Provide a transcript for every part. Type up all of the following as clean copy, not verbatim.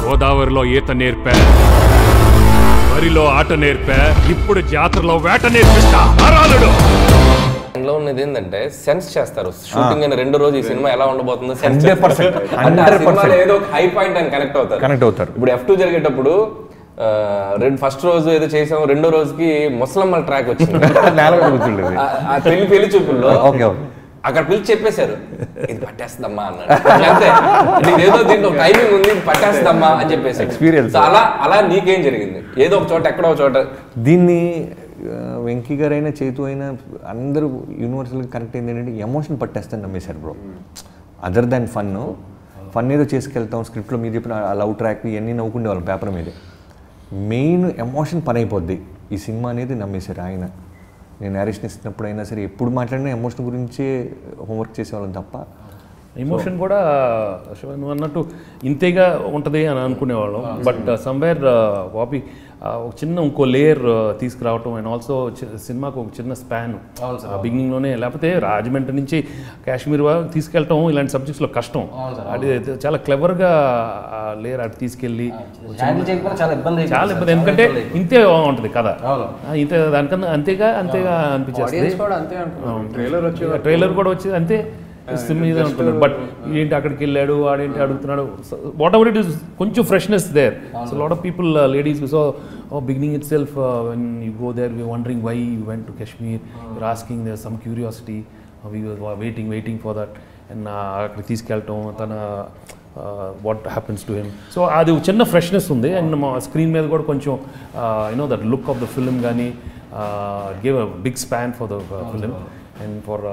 గోదావరిలో ఈత నేర్పా, వరిలో ఆట నేర్పా, ఇప్పుడు జాతరలో వేట నేర్పిస్తా. అందులో ఉన్నది ఏంటంటే సెన్స్ చేస్తారు. షూటింగ్ అయిన 2 రోజు ఈ సినిమా ఎలా ఉండబోతుందో సెన్స్ 100% ఏదో హై పాయింట్ అని కనెక్ట్ అవుతారు. ఇప్పుడు F2 జరిగేటప్పుడు ఫస్ట్ రోజు ఏదో చేసాం, 2వ రోజుకి ముసలమ్మల ట్రాక్ వచ్చింది పెళ్లి చూపుల్లో. అక్కడ పిలిచి చెప్పేశారు, ఇది పట్టేస్తుందమ్మా అన్నాడు. అంతే, ఏదో దీంట్లో టైమింగ్ ఉంది, పట్టేస్తుందమ్మా అని చెప్పేసి ఎక్స్పీరియన్స్. అలా నీకేం జరిగింది? ఏదో ఒక చోట, ఎక్కడో ఒక చోట దీన్ని వెంకీ గారు అయినా చేతు అయినా అందరూ యూనివర్సల్గా కనెక్ట్ అయింది ఏంటంటే ఎమోషన్ పట్టేస్తాను నమ్మేశారు బ్రో. అదర్ దాన్ ఫన్ ఏదో చేసుకెళ్తాం, స్క్రిప్ట్లో మీరు చెప్పిన ఆ లవ్ ట్రాక్ ఇవన్నీ నవ్వుకుండేవాళ్ళం పేపర్ మీద. మెయిన్ ఎమోషన్ పని అయిపోద్ది ఈ సినిమా అనేది నమ్మేశారు ఆయన. నేను నేరేషన్ ఇస్తున్నప్పుడు అయినా సరే ఎప్పుడు మాట్లాడినా ఎమోషన్ గురించే హోంవర్క్ చేసేవాళ్ళం తప్ప ఎమోషన్ కూడా నువ్వు అన్నట్టు ఇంతేగా ఉంటుంది అని అనుకునేవాళ్ళం. బట్ సమ్వేర్ బాబీ ఒక చిన్న ఇంకో లేయర్ తీసుకురావటం అండ్ ఆల్సో సినిమాకు ఒక చిన్న స్పాన్ బిగినింగ్లోనే, లేకపోతే రాజమండ్రి నుంచి కాశ్మీర్ వరకు తీసుకెళ్ళటం ఇలాంటి సబ్జెక్ట్స్లో కష్టం. అది చాలా క్లెవర్గా లేయర్ అటు తీసుకెళ్ళి చాలా ఇబ్బంది, ఎందుకంటే ఇంతే ఉంటుంది కదా, ఇంతే దానికన్నా అంతేగా అనిపించేస్తుంది. ట్రైలర్ కూడా వచ్చేది అంతే మీద ఉంటున్నాడు. బట్ ఏంటి అక్కడికి వెళ్ళాడు, వాడేంటి అడుగుతున్నాడు, వాట్ ఎవర్ ఇట్ ఈస్ కొంచెం freshness there. So lot of people ladies so beginning itself when you go there we wondering why you went to Kashmir, your asking there some curiosity, we waiting for that. And అక్కడికి తీసుకెళ్ళటం, తన what happens to him. So అది చిన్న freshness ఉంది. And మా screen మీద కూడా కొంచెం you know that look of the film కానీ give a big span for the film. And for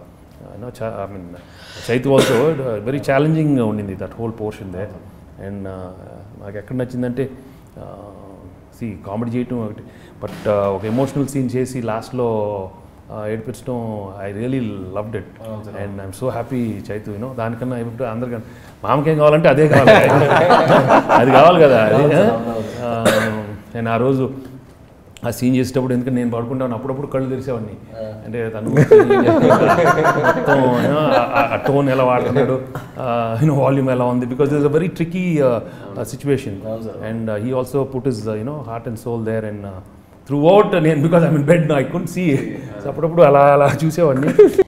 Chaitu also very challenging ఉండింది that whole portion they. And నాకు ఎక్కడ నచ్చిందంటే కామెడీ చేయటం ఒకటి, బట్ ఒక ఎమోషనల్ సీన్ చేసి లాస్ట్లో ఏడిపించడం, I really loved it. And I'm so happy Chaitu, you know దానికన్నా ఇప్పుడు అందరికన్నా మామకేం కావాలంటే అదే కావాలి, అది కావాలి కదా అది. నేను ఆ రోజు ఆ సీన్ చేసేటప్పుడు, ఎందుకంటే నేను పడుకుంటాను అప్పుడప్పుడు కళ్ళు తెరిసేవాడిని, అంటే తను మొత్తం ఆ టోన్ ఎలా వాడుతున్నాడు, వాల్యూమ్ ఎలా ఉంది, because this a very tricky situation. And he also put his heart and soul there. And through నేను because I mean bed I couldn't see, so అప్పుడప్పుడు అలా చూసేవాడిని.